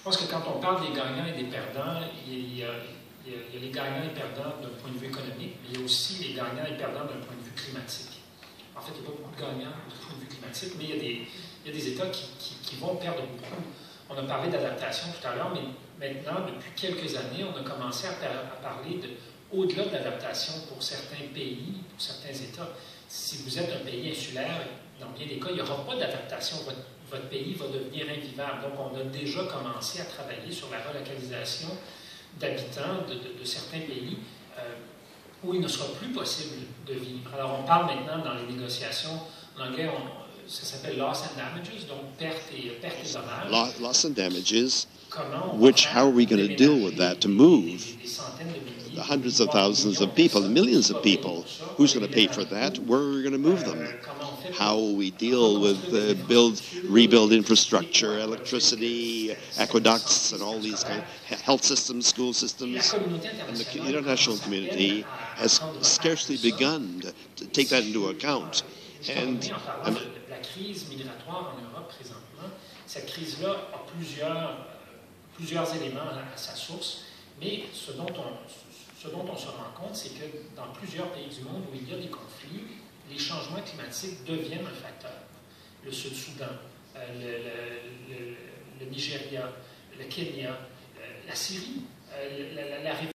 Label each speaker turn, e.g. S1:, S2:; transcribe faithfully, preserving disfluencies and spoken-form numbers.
S1: pense que quand on parle des gagnants et des perdants, il y a, il y a, il y a les gagnants et perdants d'un point de vue économique, mais il y a aussi les gagnants et perdants d'un point de vue climatique. En fait, il n'y a pas beaucoup de gagnants d'un point de vue climatique, mais il y a des, il y a des États qui, qui, qui vont perdre beaucoup. On a parlé d'adaptation tout à l'heure, mais maintenant, depuis quelques années, on a commencé à, à parler de, au-delà de l'adaptation pour certains pays, pour certains États. Si vous êtes un pays insulaire, dans bien des cas, il n'y aura pas d'adaptation. Votre, votre pays va devenir invivable. Donc, on a déjà commencé à travailler sur la relocalisation d'habitants de, de, de certains pays euh, où il ne sera plus possible de vivre. Alors, on parle maintenant dans les négociations, en anglais, on, ça s'appelle loss and damages, donc perte et, perte et dommages.
S2: Loss and damages, which, how are we going to deal with that to move the hundreds of thousands of people, the millions of people? Who's going to pay for that? Where are we going to move them? How will we deal with uh, build, rebuild infrastructure, electricity, aqueducts, and all these kind of health systems, school systems? And the international community has scarcely begun to take that into account. And um,
S1: la crise migratoire en Europe présentement, cette crise-là a plusieurs, plusieurs éléments à sa source, mais ce dont on, ce dont on se rend compte, c'est que dans plusieurs pays du monde où il y a des conflits, les changements climatiques deviennent un facteur. Le Sud-Soudan, euh, le, le, le, le Nigeria, le Kenya, euh, la Syrie, euh, la, la, la